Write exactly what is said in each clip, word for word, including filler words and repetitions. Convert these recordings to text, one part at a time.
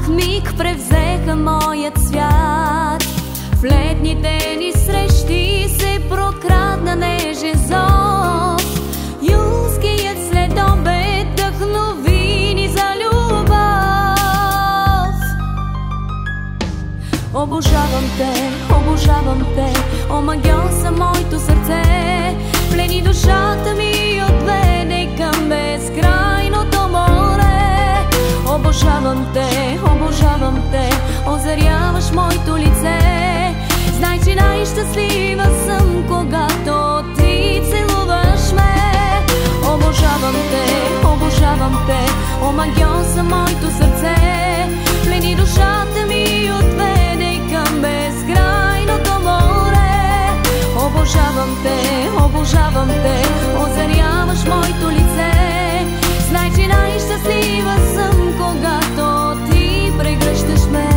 миг превзеха моят свят. В летните ни срещи се прокрадна нежен зов. Юлският следобед вдъхнови ни за любов. Обожавам те, обожавам те, о магьоса моето сърце. Плени душата ми и отведе към безкрайното море. Обожавам те, обожавам те, озаряваш моето лице. Знай, че най-щастлива съм, когато ти целуваш ме. Обожавам те, обожавам те, о магьоса моето сърце. Плени душата ми и отведе към безкрайното море. Обожавам те, обожавам те, озаряваш моето лице. Знай, че най-щастлива съм, когато ти прегръщаш ме.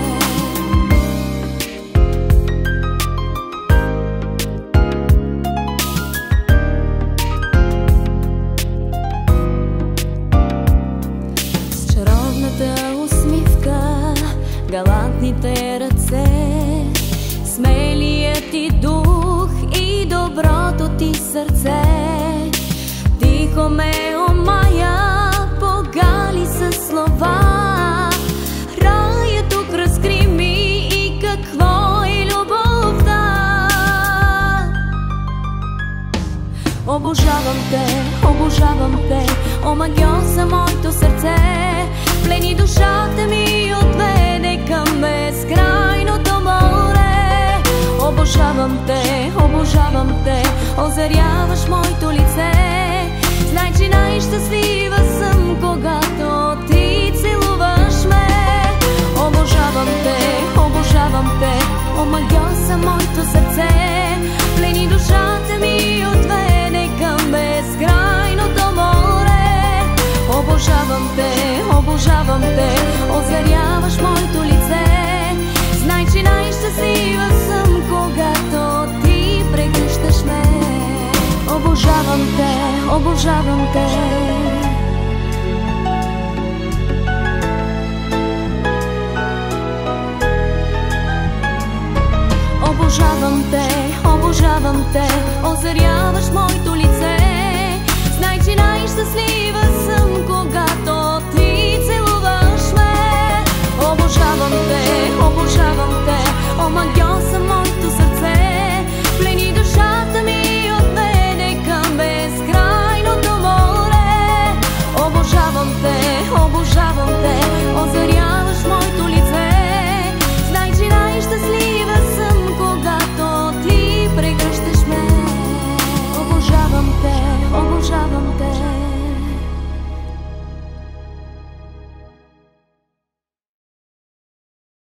С чаровната усмивка, галантните ръце, смелият ти дух и доброто ти сърце. Тихо ме омая, погали със слова. Рая тук разкри ми и какво е любовта. Обожавам те, обожавам те, о магьоса моето сърце. Плени душата ми и отведе към безкрайното море. Обожавам те, обожавам те, озаряваш моето лице. Знай, че най-щастлива съм, когато ти целуваш ме. Обожавам те, обожавам те, о магьоса моето сърце. Плени душата ми и отведе към безкрайното море. Обожавам те, обожавам те, озаряваш моето лице. Знай, че най-щастлива съм, когато ти прегръщаш ме. Обожавам те, обожавам те. Обожавам те, обожавам те,